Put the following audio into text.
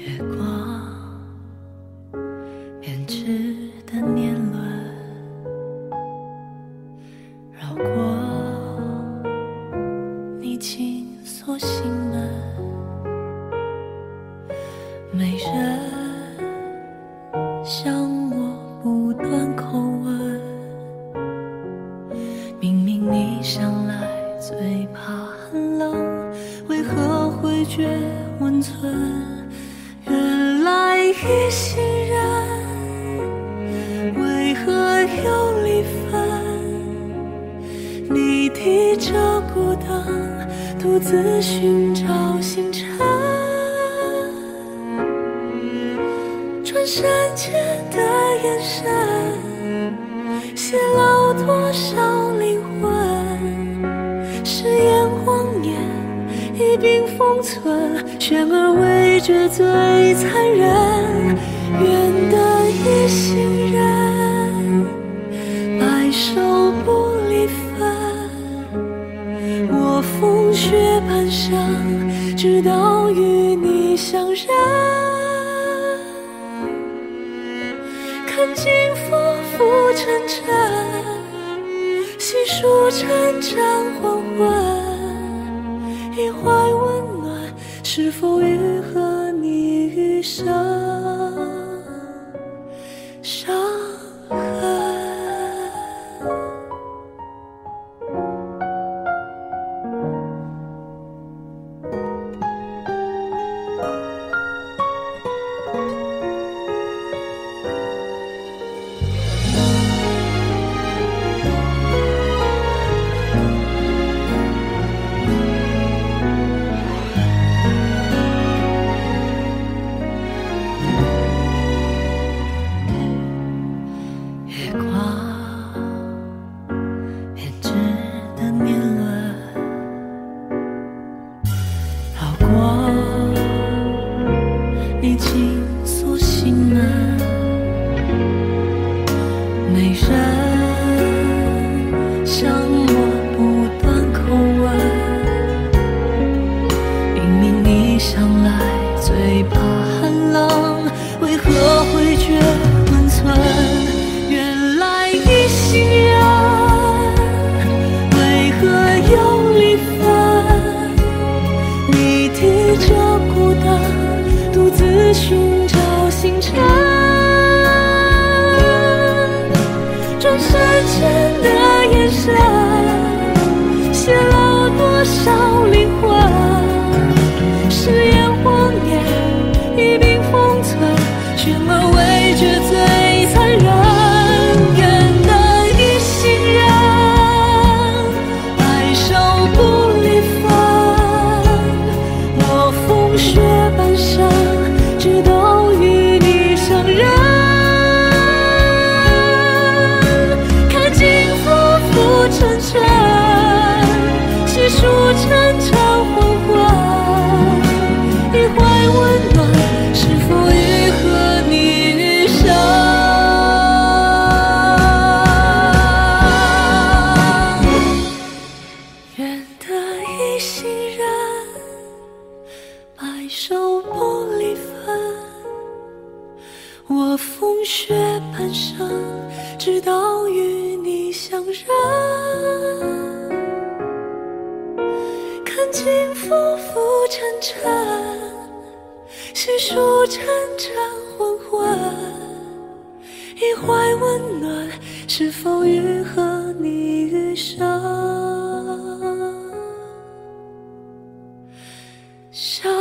月光编织的年轮，绕过你紧锁心门，没人向我不断口吻，明明你向来最怕寒冷，为何会觉温存？原来一行人，为何又离分？你提着孤灯，独自寻找星辰，转瞬间的眼神，泄露多少灵魂？誓言谎言一并封存，悬而未决最残忍。愿得一行人，白首不离分。我风雪半生，直到与你相认。看尽浮浮沉沉，细数沉沉黄昏。一怀温暖，是否愈合你余生伤痕？月光编织的年轮，绕过你紧锁心门，没人向我不断口吻，明明你向来最怕寒冷，为何会觉温存？原来一行人，为何又离分？你提着孤灯，独自寻找星辰，转瞬间的眼神，泄露多少灵魂？誓言谎言一并封存，悬而未决最残忍。数沉沉黄昏，一怀温暖，是否愈合你余生愿得一行人，白首不离分。我风雪半生，直到与你相认。看尽浮浮沉沉，细数沉沉黄昏。一怀温暖，是否愈合你余生伤